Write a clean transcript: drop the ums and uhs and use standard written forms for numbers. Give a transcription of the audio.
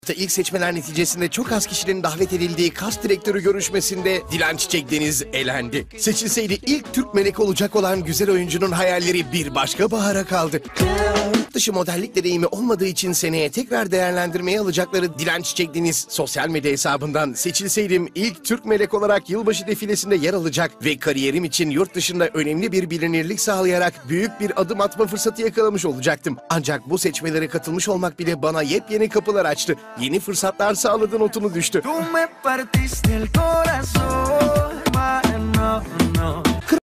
hafta ilk seçmeler neticesinde çok az kişinin davet edildiği kas direktörü görüşmesinde Dilan Çiçek Deniz elendi. Seçilseydi ilk Türk melek olacak olan güzel oyuncunun hayalleri bir başka bahara kaldı. Yurt dışı modellik deneyimi olmadığı için seneye tekrar değerlendirmeye alacakları Dilan Çiçek Deniz sosyal medya hesabından seçilseydim ilk Türk melek olarak yılbaşı defilesinde yer alacak ve kariyerim için yurt dışında önemli bir bilinirlik sağlayarak büyük bir adım atma fırsatı yakalamış olacaktım. Ancak bu seçmelere katılmış olmak bile bana yepyeni kapılar açtı. Yeni fırsatlar sağladı notunu düştü.